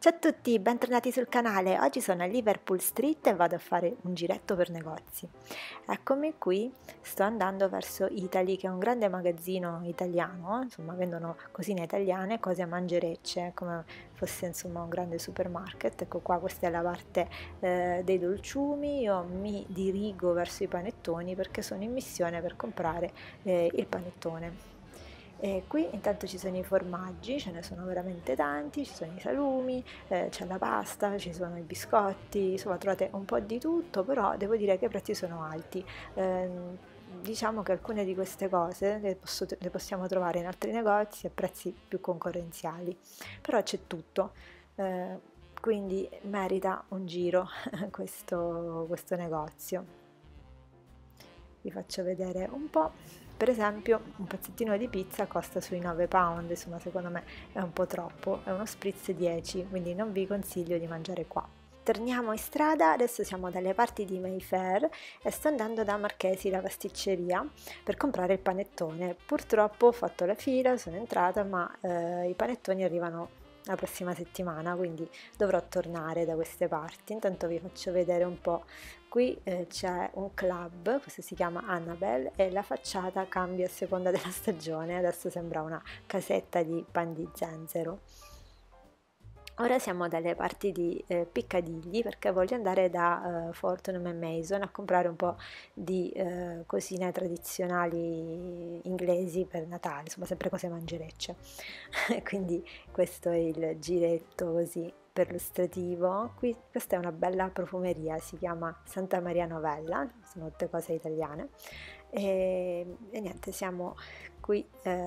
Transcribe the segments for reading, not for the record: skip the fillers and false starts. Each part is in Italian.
Ciao a tutti, bentornati sul canale. Oggi sono a Liverpool Street e vado a fare un giretto per negozi. Eccomi qui, sto andando verso Italy, che è un grande magazzino italiano, insomma vendono cosine italiane, cose a mangerecce, come fosse insomma un grande supermarket. Ecco qua, questa è la parte dei dolciumi. Io mi dirigo verso i panettoni perché sono in missione per comprare il panettone. E qui intanto ci sono i formaggi, ce ne sono veramente tanti, ci sono i salumi, c'è la pasta, ci sono i biscotti, insomma trovate un po' di tutto, però devo dire che i prezzi sono alti. Diciamo che alcune di queste cose le possiamo trovare in altri negozi a prezzi più concorrenziali, però c'è tutto, quindi merita un giro questo negozio. Vi faccio vedere un po'. Per esempio un pezzettino di pizza costa sui 9 pound, insomma secondo me è un po' troppo, è uno spritz 10, quindi non vi consiglio di mangiare qua. Torniamo in strada, adesso siamo dalle parti di Mayfair e sto andando da Marchesi, la pasticceria, per comprare il panettone. Purtroppo ho fatto la fila, sono entrata, ma i panettoni arrivano la prossima settimana, quindi dovrò tornare da queste parti. Intanto vi faccio vedere un po'. Qui c'è un club, questo si chiama Annabelle, e la facciata cambia a seconda della stagione. Adesso sembra una casetta di pan di zenzero. Ora siamo dalle parti di Piccadilly perché voglio andare da Fortnum & Mason a comprare un po' di cosine tradizionali inglesi per Natale, insomma sempre cose mangerecce. Quindi questo è il giretto così perlustrativo. Qui questa è una bella profumeria, si chiama Santa Maria Novella, sono tutte cose italiane. E niente, siamo qui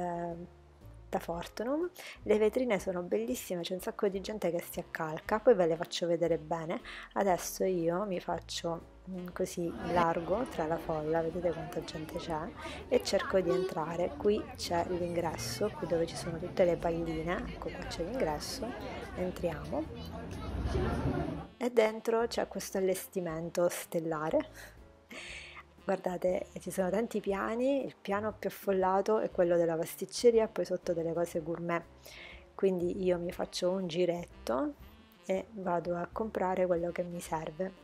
da Fortnum. Le vetrine sono bellissime, c'è un sacco di gente che si accalca, poi ve le faccio vedere bene. Adesso io mi faccio così largo tra la folla, vedete quanta gente c'è, e cerco di entrare. Qui c'è l'ingresso, qui dove ci sono tutte le palline, ecco qua c'è l'ingresso, entriamo e dentro c'è questo allestimento stellare. Guardate, ci sono tanti piani, il piano più affollato è quello della pasticceria, poi sotto delle cose gourmet. Quindi io mi faccio un giretto e vado a comprare quello che mi serve.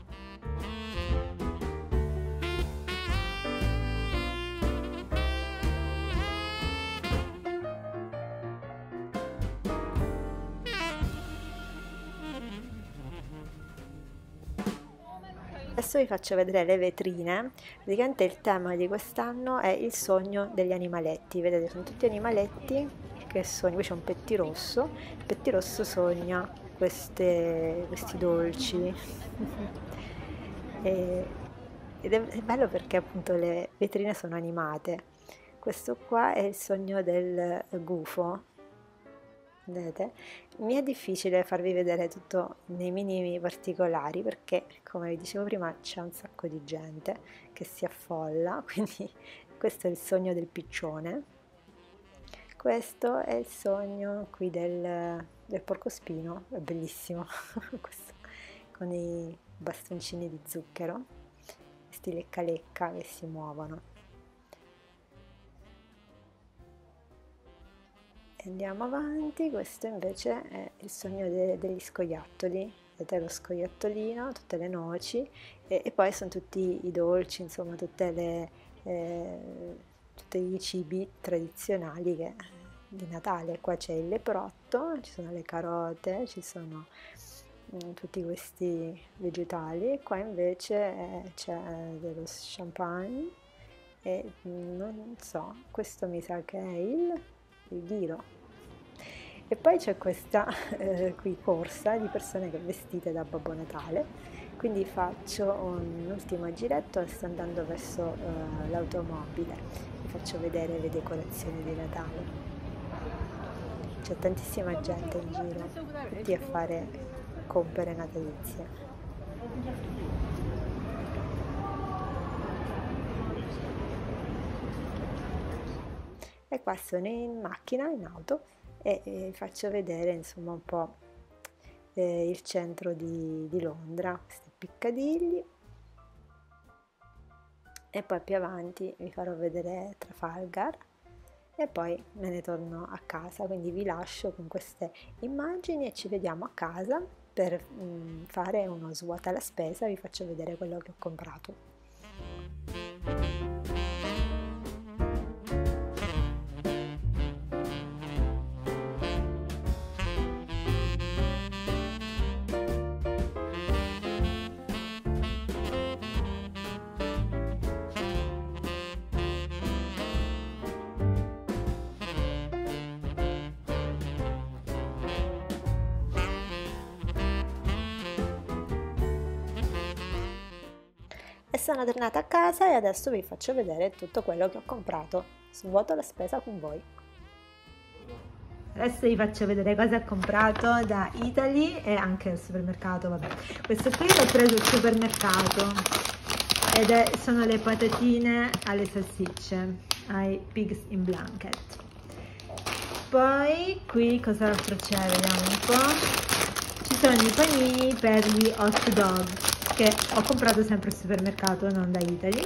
Adesso vi faccio vedere le vetrine. Praticamente il tema di quest'anno è il sogno degli animaletti. Vedete, sono tutti animaletti che sognano. Qui c'è un pettirosso, il pettirosso sogna questi dolci. Ed è bello perché appunto le vetrine sono animate. Questo qua è il sogno del gufo. Vedete? Mi è difficile farvi vedere tutto nei minimi particolari perché, come vi dicevo prima, c'è un sacco di gente che si affolla, quindi questo è il sogno del piccione. Questo è il sogno qui del porcospino, è bellissimo, questo, con i bastoncini di zucchero, questi lecca lecca che si muovono. Andiamo avanti, questo invece è il sogno degli scoiattoli, vedete lo scoiattolino, tutte le noci e poi sono tutti i dolci, insomma tutti i cibi tradizionali di Natale. Qua c'è il leprotto, ci sono le carote, ci sono tutti questi vegetali, e qua invece c'è dello champagne e non so, questo mi sa che è il ghiro. E poi c'è questa qui corsa di persone che vestite da Babbo Natale, quindi faccio un ultimo giretto e sto andando verso l'automobile, vi faccio vedere le decorazioni di Natale. C'è tantissima gente in giro, tutti a fare compere natalizie. E qua sono in macchina, in auto, e faccio vedere insomma un po' il centro di Londra, questi Piccadilly, e poi più avanti vi farò vedere Trafalgar e poi me ne torno a casa, quindi vi lascio con queste immagini e ci vediamo a casa per fare uno svuota la spesa. Vi faccio vedere quello che ho comprato. E sono tornata a casa e adesso vi faccio vedere tutto quello che ho comprato. Svuoto la spesa con voi. Adesso vi faccio vedere cosa ho comprato da Italy e anche al supermercato. Vabbè, questo qui l'ho preso al supermercato ed sono le patatine alle salsicce, ai pigs in blanket. Poi qui cos'altro c'è? Vediamo un po'. Ci sono i panini per gli hot dog che ho comprato sempre al supermercato, non da Italy.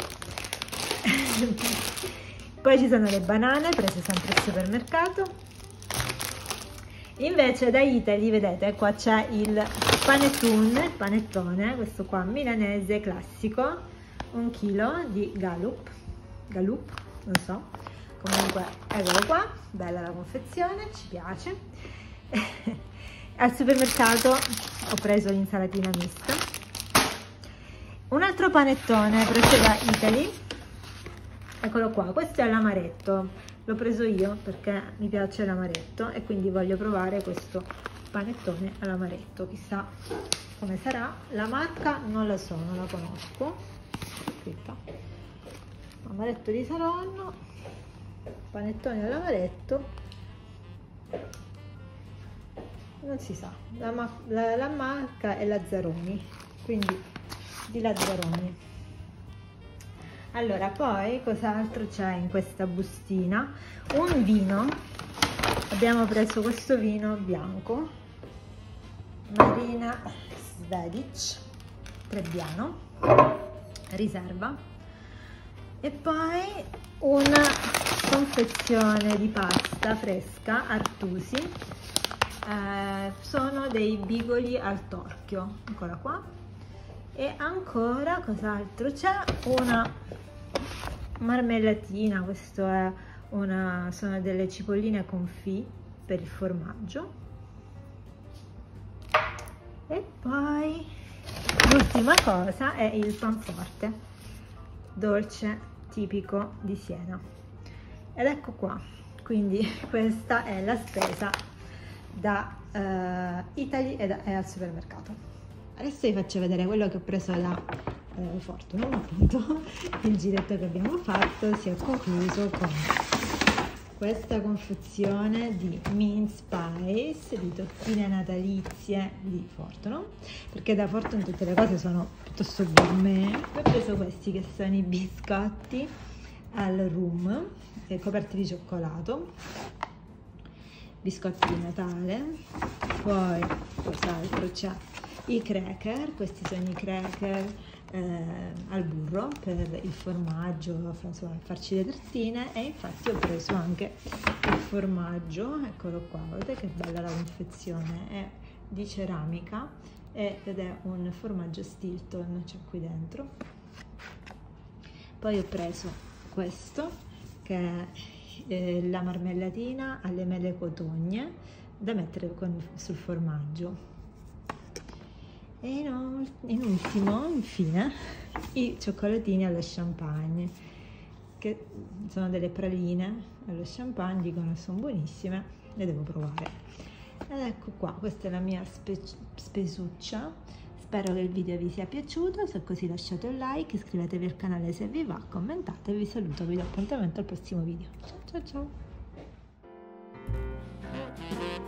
Poi ci sono le banane prese sempre al supermercato. Invece da Italy, vedete, qua c'è il panettone, questo qua milanese classico, 1 chilo di Galup, non so, comunque eccolo qua, bella la confezione, ci piace. Al supermercato ho preso l'insalatina mista. Un altro panettone preso da Italy, eccolo qua, questo è l'amaretto, l'ho preso io perché mi piace l'amaretto e quindi voglio provare questo panettone all'amaretto, chissà come sarà. La marca non la so, non la conosco, scritta amaretto di Saronno, panettone all'amaretto, non si sa, la marca è Lazzaroni, quindi di Lazzaroni. Allora, poi cos'altro c'è in questa bustina? Un vino, abbiamo preso questo vino bianco, Marina Svedic Trebbiano, riserva, e poi una confezione di pasta fresca Artusi, sono dei bigoli al torchio, ancora qua. E ancora cos'altro c'è? Una marmellatina, questo è sono delle cipolline confit per il formaggio. E poi l'ultima cosa è il panforte dolce tipico di Siena. Ed ecco qua, quindi questa è la spesa da Italy e al supermercato. Adesso vi faccio vedere quello che ho preso da Fortnum, appunto. Il giretto che abbiamo fatto si è concluso con questa confezione di mince pies, di tortine natalizie di Fortnum, perché da Fortnum tutte le cose sono piuttosto gourmet. Ho preso questi che sono i biscotti al rum, coperti di cioccolato, biscotti di Natale. Poi cos'altro c'è? I cracker, questi sono i cracker al burro per il formaggio, insomma, farci le tartine. E infatti ho preso anche il formaggio, eccolo qua, vedete che bella la confezione, è di ceramica ed è un formaggio Stilton, c'è qui dentro. Poi ho preso questo che è la marmellatina alle mele cotogne da mettere sul formaggio. E in ultimo, infine, i cioccolatini allo champagne, che sono delle praline allo champagne, dicono che sono buonissime, le devo provare. Ed ecco qua, questa è la mia spesuccia. Spero che il video vi sia piaciuto, se è così lasciate un like, iscrivetevi al canale se vi va, commentate, vi saluto, vi do appuntamento al prossimo video. Ciao ciao!